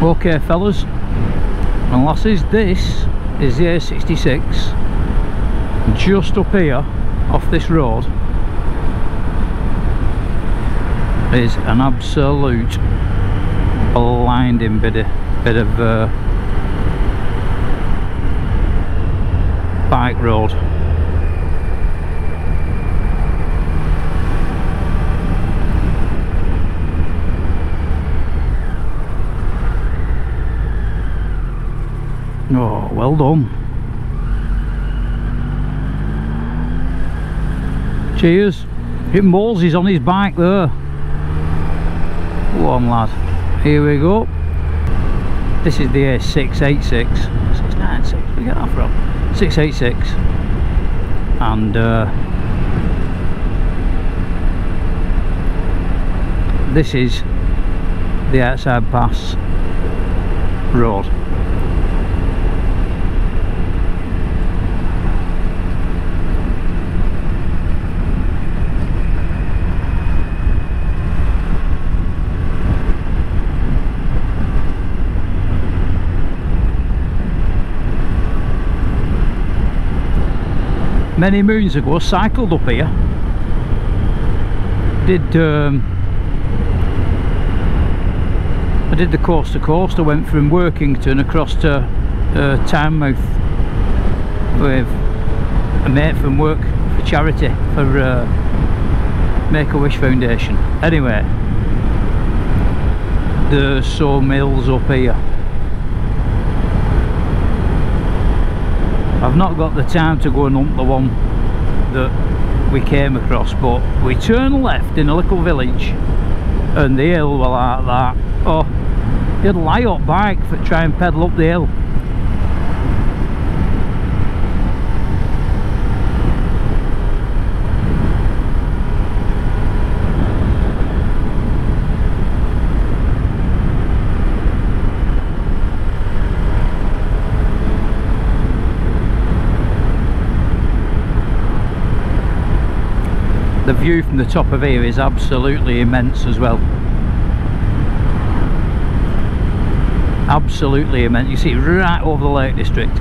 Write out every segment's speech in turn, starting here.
Okay fellas and lasses, this is the A686 just up here off this road. Is an absolute blinding bit of bike road. Oh, well done. Cheers. It Molesy's on his bike there. Go on lad. Here we go. This is the A686. 696, where did we get that from? 686. And this is the Hartside Pass road. Many moons ago, cycled up here. I did the coast to coast. I went from Workington across to Tynemouth with a mate from work for charity for Make-A-Wish Foundation. Anyway, there's so mills up here. I've not got the time to go and hunt the one that we came across, but we turned left in a little village and the hill were like that. Oh, you'd lie up bike for try and pedal up the hill. The view from the top of here is absolutely immense as well. Absolutely immense. You see it right over the Lake District.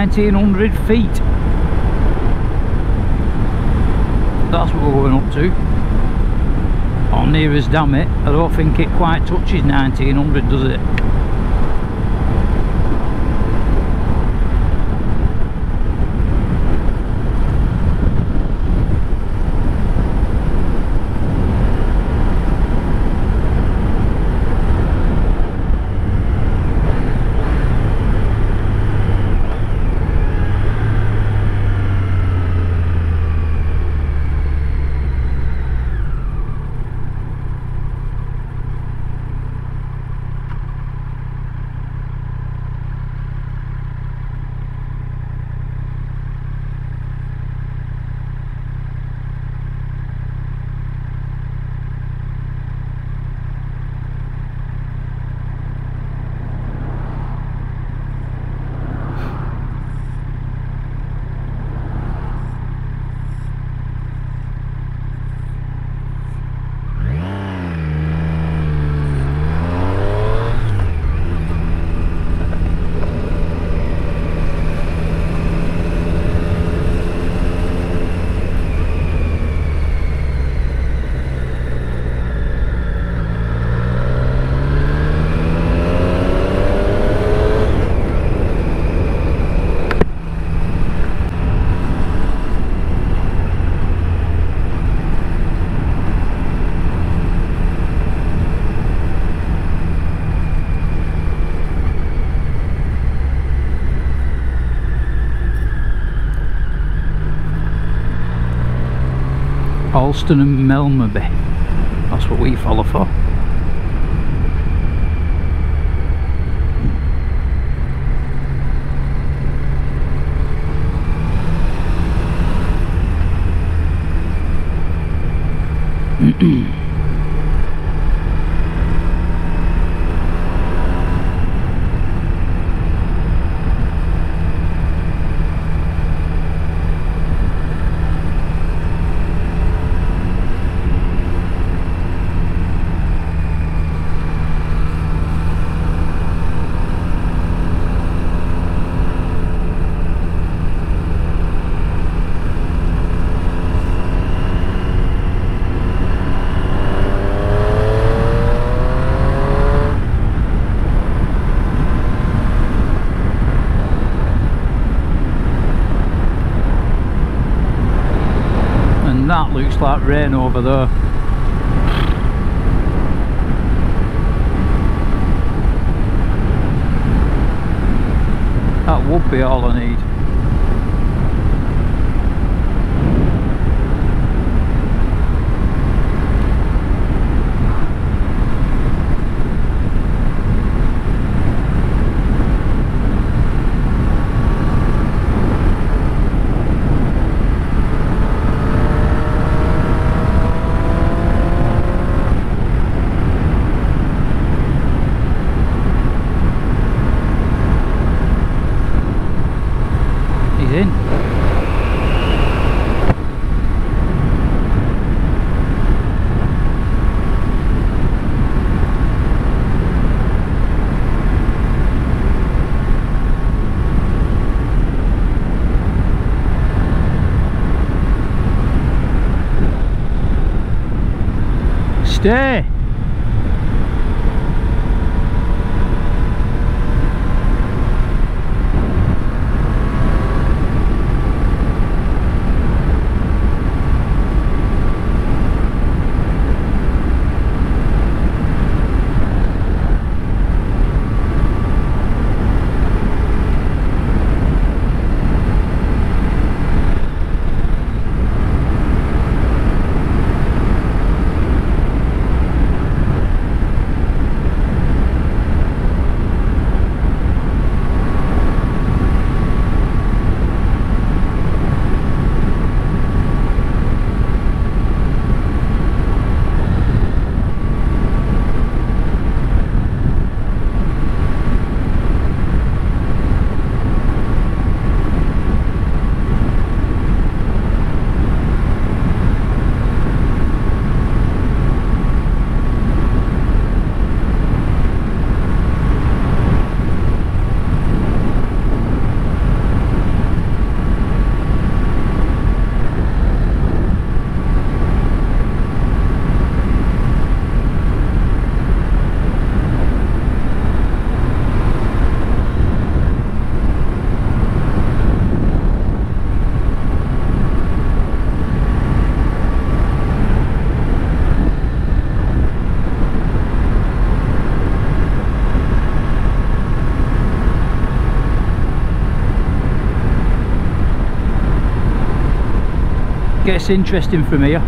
1900 feet. That's what we're going up to. Or near as, damn it. I don't think it quite touches 1900, does it? Alston and Melmerby, that's what we follow for. That looks like rain over there. That would be all I need. Stay. Gets interesting from here.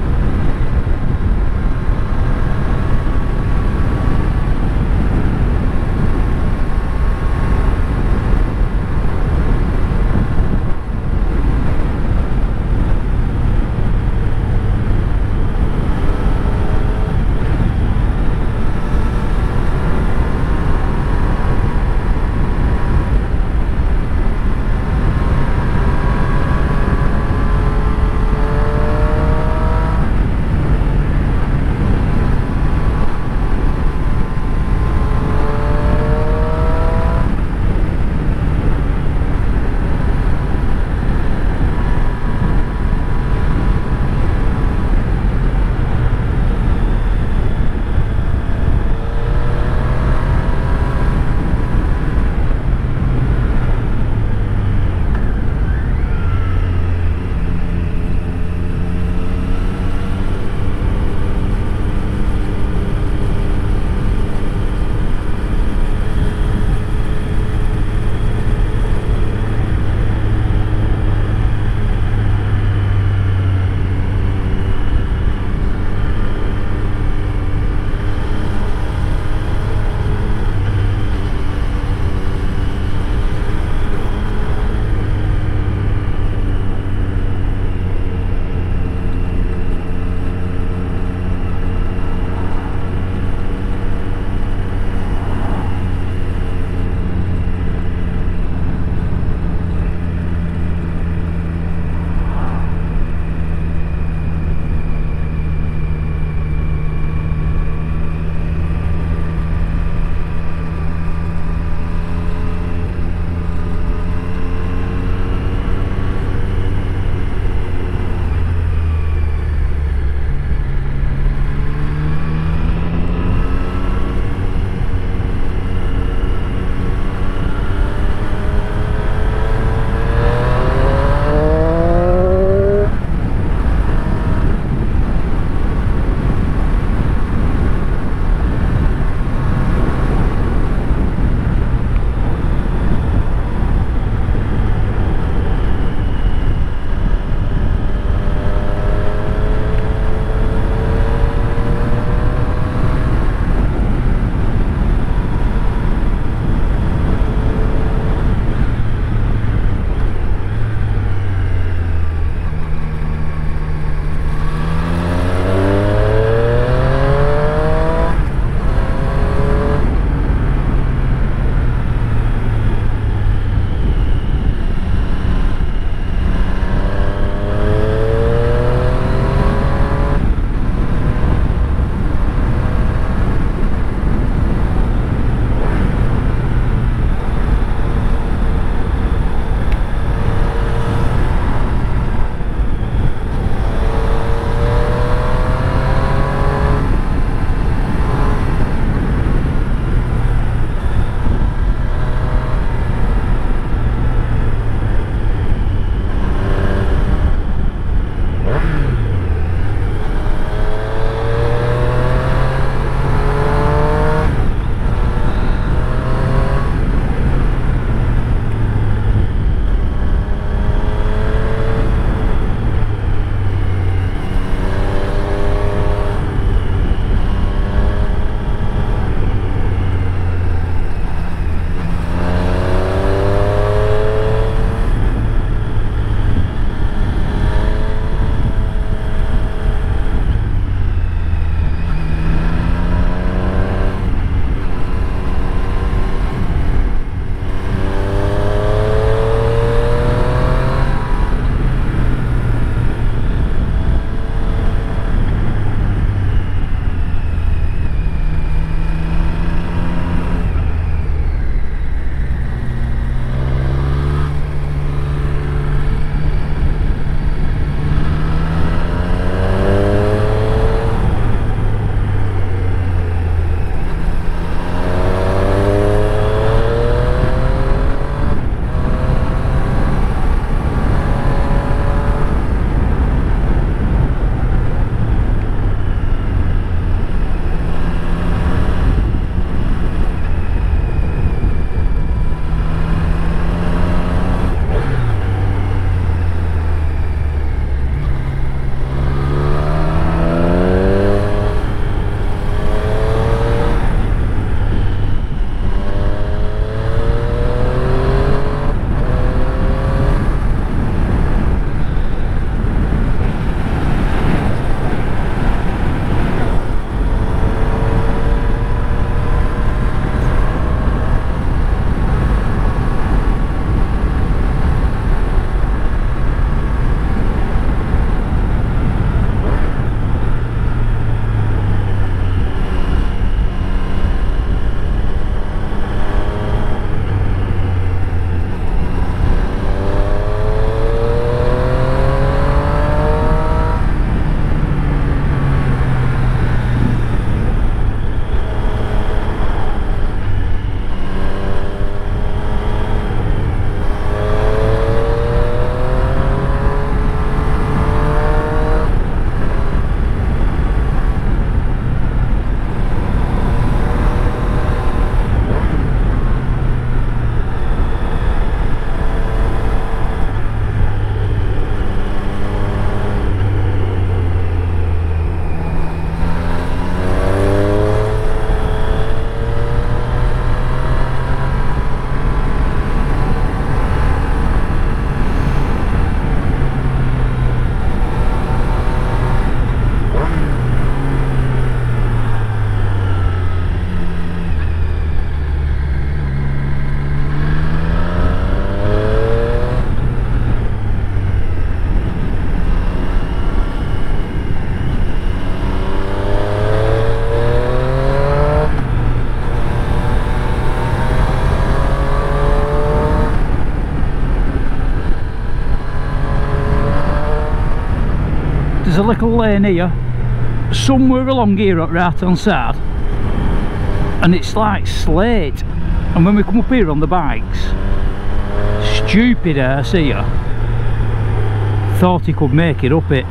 there's a little lane here, somewhere along here at right hand side, and it's like slate. And when we come up here on the bikes, stupid ass here thought he could make it up it,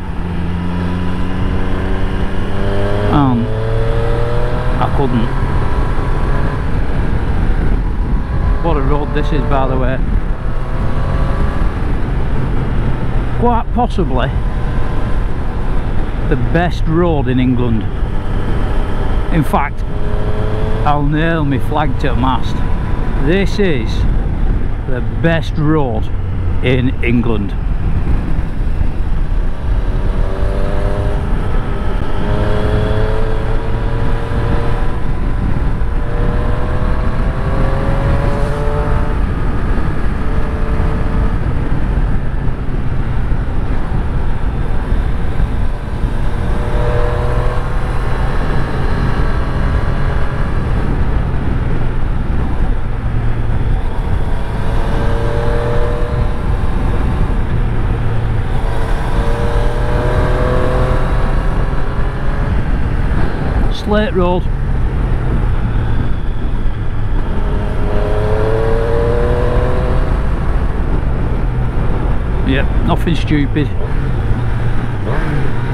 and I couldn't. What a road this is, by the way. Quite possibly the best road in England. In fact, I'll nail my flag to a mast. This is the best road in England. Slate road. Yep, nothing stupid.